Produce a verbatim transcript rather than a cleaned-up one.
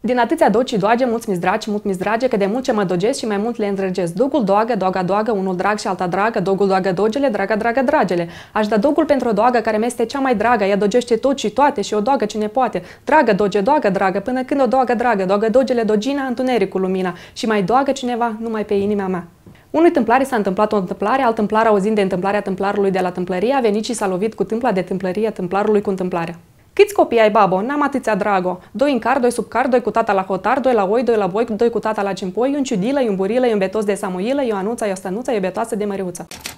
Din atâția doci și doage, mulți mi-s dragi, mult mi-s drage, că de mult ce mă dogesc și mai mult le îndrăgesc. Dogul doagă, doaga doagă, unul drag și alta dragă, dogul doagă dogele, draga draga dragele. Aș da dogul pentru o doagă care mi-este cea mai dragă, ea dogește tot și toate și o doagă cine poate. Dragă doge, doagă dragă, până când o doagă dragă, doagă dogele dogina, întunericul lumina și mai doagă cineva numai pe inima mea. Unui tâmplare s-a întâmplat o întâmplare, alt tâmplar auzind de întâmplarea tâmplarului de la tâmplărie, a venit și s-a lovit cu tâmpla de tâmplărie tâmplarului cu întâmplarea. Câți copii ai, babo? N-am atâția, drago. Doi în car, doi sub car, doi cu tata la hotar, doi la oi, doi la boi, doi cu tata la cimpoi, un ciudilă, un burilă, un betos de samuilă, o anuța, o stănuță, o betoasă de măriuță.